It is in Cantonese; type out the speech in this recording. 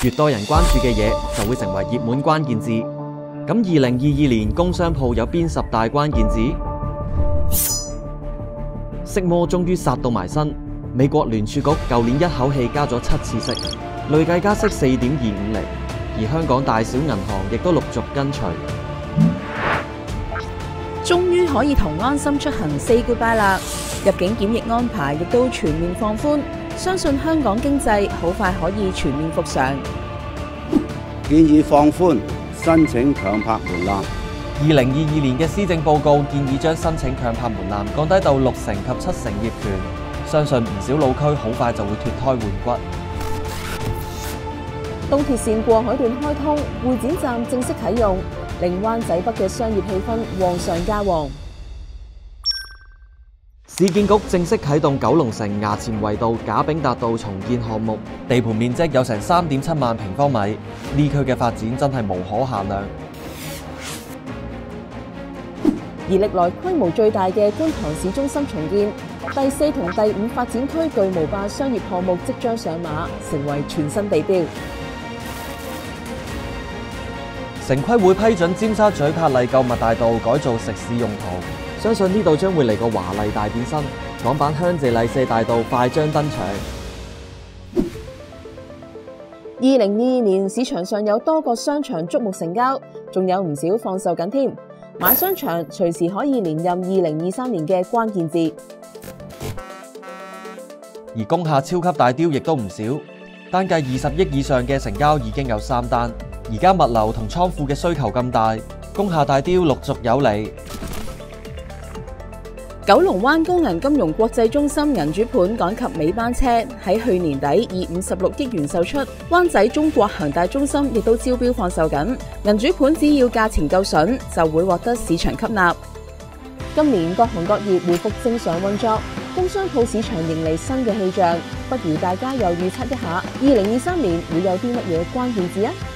越多人關注嘅嘢就會成為熱門關鍵字。咁2022年工商鋪有邊10大關鍵字？息魔終於殺到埋身，美國聯儲局舊年一口氣加咗7次息，累計加息4.25厘，而香港大小銀行亦都陸續跟隨。 終於可以同安心出行 say goodbye 啦！入境檢疫安排亦都全面放寬，相信香港經濟好快可以全面復常。 建議放寬申請強拍門檻。 2022年嘅施政報告建議將申請強拍門檻降低到60%及70%業權，相信唔少老區好快就會脫胎換骨。 東鐵線過海段開通，會展站正式啟用，令灣仔北嘅商業氣氛旺上加旺。 市建局正式啟動九龍城衙前圍道賈炳達道重建項目，地盤面積有成3.7萬平方米，呢區嘅發展真係無可限量。 而歷來規模最大嘅觀塘市中心重建，第4同第5發展區巨無霸商業項目即將上馬，成為全新地標。 城規會批准尖沙咀柏麗購物大道改造食肆用途，相信呢度將會嚟個華麗大變身，港版香榭麗舍大道快將登場。 2022年市場上有多個商場矚目成交，仲有唔少放售緊添。買商場隨時可以連任2023年嘅關鍵字。 而工廈超級大雕亦都唔少，單計20億以上嘅成交已經有3單。而家物流同倉庫嘅需求咁大，工廈大雕陸續有嚟。 九龍灣工銀金融國際中心銀主盤趕及尾班車，喺去年底以56億元售出。灣仔中國恒大中心亦都招標放售緊，銀主盤只要價錢夠筍，就會獲得市場吸納。今年各行各業回復正常運作，工商鋪市場迎嚟新嘅氣象，不如大家又預測一下，2023年會有啲乜嘢關鍵字啊？